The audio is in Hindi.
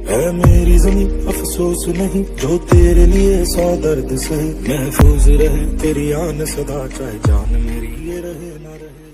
है मेरी जमी अफसोस नहीं, जो तेरे लिए 100 दर्द सहे। महफूज रहे तेरी आन सदा, चाहे जान मेरी ये रहे ना रहे।